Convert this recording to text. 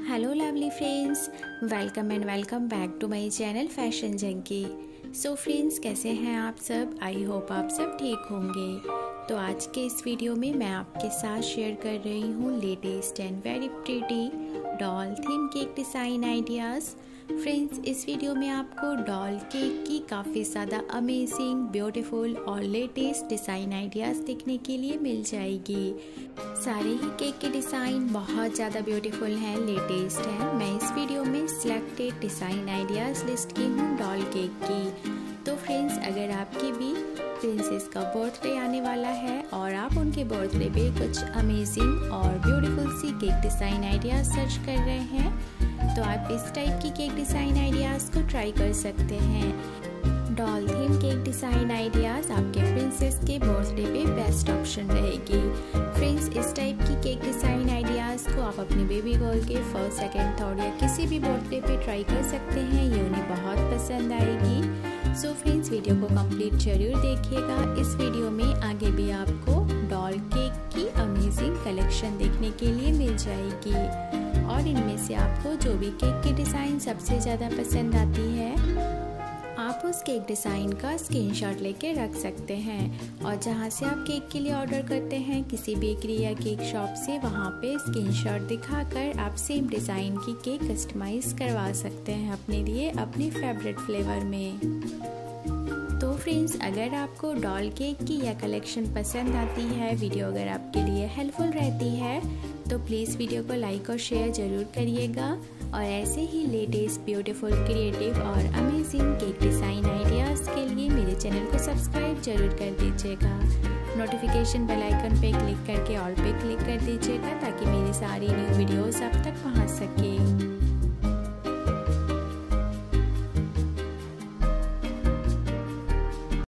Hello lovely friends, welcome and welcome back to my channel fashion junkie. So friends, कैसे हैं आप सब? I hope आप सब ठीक होंगे। तो आज के इस वीडियो में मैं आपके साथ शेयर कर रही हूँ latest and very pretty doll theme cake design ideas. Friends, इस वीडियो में आपको डॉल केक की काफ़ी ज़्यादा अमेजिंग, ब्यूटीफुल और लेटेस्ट डिज़ाइन आइडियाज़ देखने के लिए मिल जाएगी। सारे ही केक के डिज़ाइन बहुत ज़्यादा ब्यूटीफुल हैं, लेटेस्ट हैं। मैं इस वीडियो में सिलेक्टेड डिज़ाइन आइडियाज़ लिस्ट की हूँ डॉल केक की। तो फ्रेंड्स, अगर आपकी भी प्रिंसेस का बर्थडे आने वाला है और आप उनके बर्थडे पे कुछ अमेजिंग और ब्यूटीफुल सी केक डिज़ाइन आइडियाज़ सर्च कर रहे हैं, तो आप इस टाइप की केक डिज़ाइन आइडियाज़ को ट्राई कर सकते हैं। Doll theme cake design ideas आपके प्रिंसेस के बर्थडे पे बेस्ट ऑप्शन रहेगी। फ्रेंड्स, इस टाइप की केक डिज़ाइन आइडियाज़ को आप अपने बेबी गर्ल के फर्स्ट, सेकेंड, थर्ड या किसी भी बर्थडे पे ट्राई कर सकते हैं। ये उन्हें बहुत पसंद आएगी। सो फ्रेंड्स, वीडियो को कंप्लीट जरूर देखिएगा। इस वीडियो में आगे भी आपको डॉल केक की अमेजिंग कलेक्शन देखने के लिए मिल जाएगी और इनमें से आपको जो भी केक की डिज़ाइन सबसे ज़्यादा पसंद आती है, आप उस केक डिज़ाइन का स्क्रीनशॉट लेके रख सकते हैं और जहाँ से आप केक के लिए ऑर्डर करते हैं किसी बेकरी या केक शॉप से, वहाँ पे स्क्रीनशॉट दिखाकर आप सेम डिज़ाइन की केक कस्टमाइज़ करवा सकते हैं अपने लिए, अपने फेवरेट फ्लेवर में। तो फ्रेंड्स, अगर आपको डॉल केक की यह कलेक्शन पसंद आती है, वीडियो अगर आपके लिए हेल्पफुल रहती है, तो प्लीज़ वीडियो को लाइक और शेयर ज़रूर करिएगा और ऐसे ही लेटेस्ट, ब्यूटीफुल, क्रिएटिव और अमेजिंग केक डिज़ाइन आइडियाज़ के लिए मेरे चैनल को सब्सक्राइब ज़रूर कर दीजिएगा। नोटिफिकेशन बेल आइकन पे क्लिक करके ऑल पे क्लिक कर दीजिएगा ताकि मेरी सारी न्यू वीडियोस आप तक पहुंच सके।